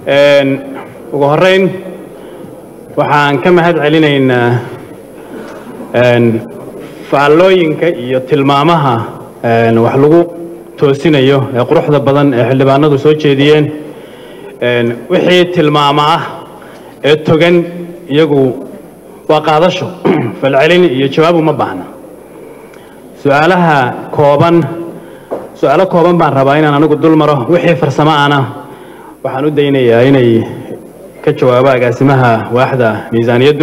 ugu horeyn waxaan ka mahad celinaynaa faallooyinka iyo tilmaamaha wax lagu toosinayo ee quruxda badan ee xildhibaanadu soo jeediyeen wixii tilmaamo ah ee togan iyagu waa qaadasho falcelin iyo jawaab uma baahna su'aalo kooban baan rabaa inaan anigu dul maro wixii farsamo ana waxaan u daynayaa inay ka jawaabo agaasimaha waaxda miisaaniyaddu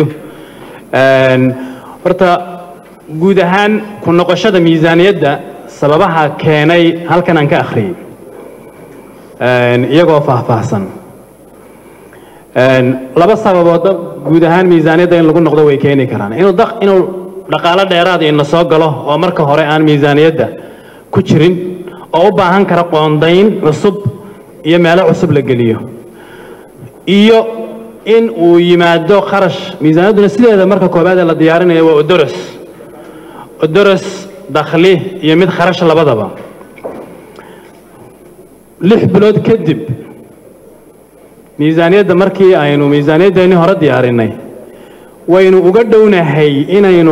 horta guud ahaan ku noqoshada miisaaniyadda sababaha keenay halkan aan ka akhriyay iyagoo faahfaahsan laba sababood guud ahaan miisaaniyadda in lagu noqdo way keeni karaan inuu dhaqaale dheeraad ina soo galo oo marka hore aan miisaaniyadda ku jirin oo u baahan kara qoondayn cusub iyo meelo cusub la geliyo iyo in uu yimaado kharash miisaaniyadduna sideeda marka koobaad ee la diyaarinayo waa odoros dakhli iyo mid kharash labadaba 6 bilood kadib miisaaniyadda markii aynu miisaaniyaddeennii hore diyaarinay waynu uga dhownahay inaynu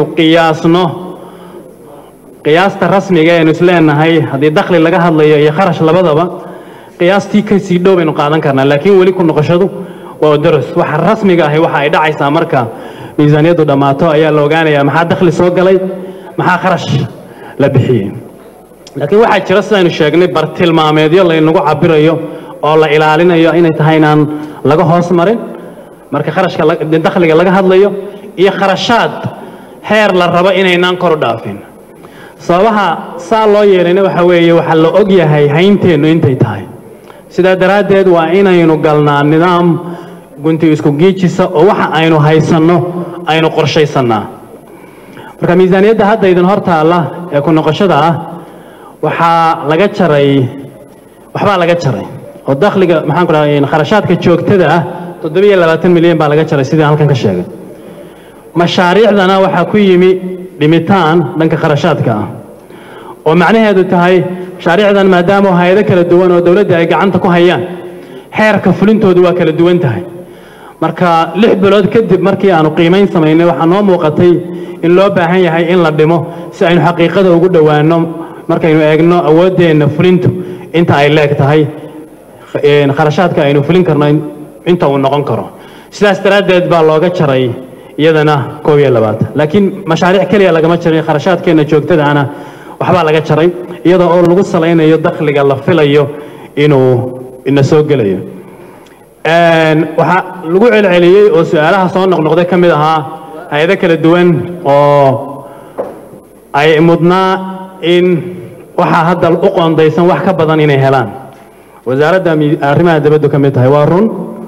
qiyaasta rasmiga aynu isleenahay haddii dakhli laga hadlayo iyo kharash labadaba qiyaastii ka sii dhow baynu qaadan karnaa laakiin weli ku noqoshadu waa daras waxa rasmiga ahi waxa ay dhacaysaa marka miisaaniyaddu dhammaato ayaa la ogaanayaa maxaa dakhli soo galay maxaa kharash la bixiyey laakiin waxaa jira sidaynu sheegnay bartilmaameedyo laynagu cabirayo oo la ilaalinayo inay tahay inaan laga hoos marin marka kharashka dakhliga laga hadlayo iyo kharashaad heer la rabo inaynaan kor u dhaafin sababaha saa loo yeelayna waxa weeye waxa la og yahay haynteennu intay tahay sidaa daraaddeed waa inaynu galnaa nidaam gunti isku giijisa oo waxa aynu haysanno aynu qorshaysannaa marka miisaaniyadda hadda idin hor taalla ee ku noqoshada ah waxbaa laga jaray oo dakhliga maxaan ku dhahay kharashaadka joogtada ah 720 milyan baa laga jaray sidii halkan ka sheegay mashaariicdana waxaa ku yimi dhimitaan dhanka kharashaadka ah oo macnaheedu tahay mashaariicdan maadaama hay'ado kala duwan oo dawladda ay gacanta ku hayaan heerka fulintoodu waa kala duwan tahay marka 6 bilood kadib markii aanu qiimayn samaynay waxaa noo muuqatay in loo baahan yahay in la dhimo si aynu xaqiiqada ugu dhowaano markaynu eegno awoodeenna fulintu inta ay leeg tahay kharashaadka aynu fulin karno inta uu noqon karo sidaas daraaddeed baa looga jaray iyadana 22 laakiin mashaariic kaliya lagama jarin kharashaadkeena joogtada ana waxbaa laga jaray iyadoo oo lagu salaynayo dakhliga la filayo inuu ina soo gelayo waxa lagu celceliyay oo su'aalaha soo noqnoqday ka mid ahaa hay'ado kala duwan oo ay mudnaa in waxa hadda u qoondaysan wax ka badan inay helaan wasaaradda arrimaha dibadda ka mid tahay waa run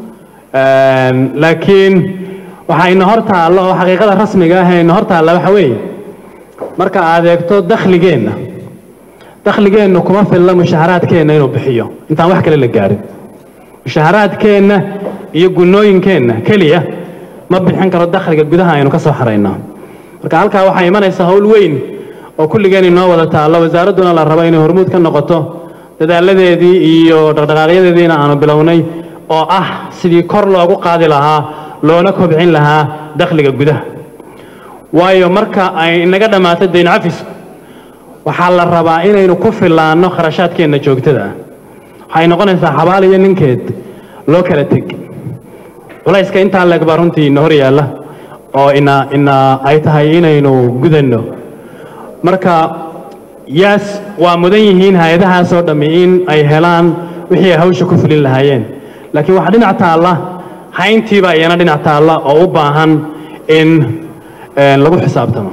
laakiin waxa ina hor taalla oo xaqiiqada rasmiga ah ee ina hor taalla waxa weeye marka aad eegto dakhligeennu kuma filla mushaharaadkeenna inuu bixiyo intaan wax kale la gaarin mushaharaadkeenna iyo gunnooyinkeenna keliya ma bixin karo dakhliga gudaha aynu ka soo xaraynaa marka halkaa waxaa imanaysa hawl weyn oo kulligeen inoo wada taallo wasaaradduna la rabo inay hormuud ka noqoto dadaaladeedii iyo dhaqdhaqaaqyadeediina aanu bilownay oo ah sidii kor loogu qaadi lahaa loona kobcin lahaa dakhliga gudaha waayo marka ay inaga dhammaato dayn cafisku waxaa la rabaa inaynu ku fillaanno kharashaadkeenna joogtada ah waxay noqonaysaa xabaal iyo ninkeed loo kala teg culayska intaa leeg baa runtii ina hor yaalla oo ay tahay inaynu gudanno marka yaas waa mudan yihiin hay-adahaasoo dhammi in ay helaan wixii ay hawsha ku fulin lahaayeen laakiin waxaa dhinac taalla hayntiibaa iyana dhinac taalla oo u baahan in lagu xisaabtamo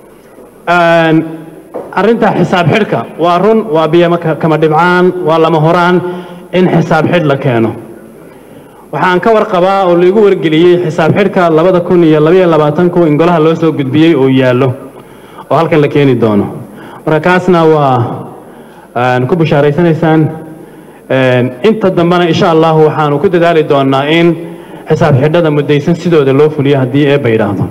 arrinta xisaab xidhka waa run waa biyo kama dhibcaan waa lama horaan in xisaab xidh la keeno waxaan ka warqabaa oo laigu wargeliyey xisaab xidhka 2022 in golaha loo soo gudbiyey oo yaallo oo halkan la keeni doono marka kaasna waa ku bishaaraysanaysaan inta dambana insha Allah waxaanu ku dadaali doonaa in xisaab xidhada mudaysan sidooda loo fuliyo haddii eebba yidhaahdo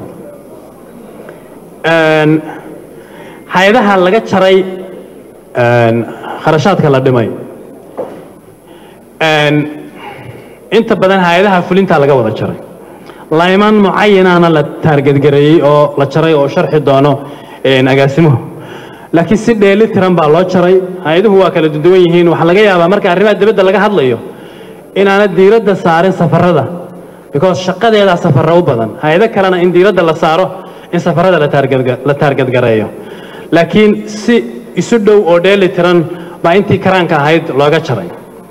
hay-adaha laga jaray kharashaadka la dhimay inta badan hay'adaha fulinta laga wada jaray layman mucayyana la target gareeyay oo la jaray oo sharxi doono agaasimuhu laakiin si dheelitiran baa loo jaray hay'aduhu waa kala duwan yihiin waxa laga yaabaa marka arrimaha dibadda laga hadlayo in aan diiradda saarin safarada because shaqadeeda safarro u badan hay'ado kalena in diiradda la saaro in safarada la target gareeyo laakiin si isu dhow oo dheelitiran baa intii karaanka ahayd looga jaray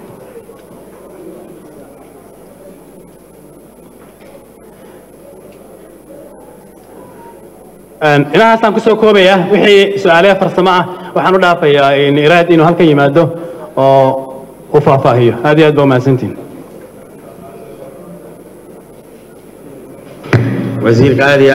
inahaasaan ku soo koobaya wixii su'aalaha farsamo ah waxaan u dhaafayaa iraad inuu halkan yimaado oo u faahfaahiyo aad iyo aad baa mahadsantihiin wasiirka aad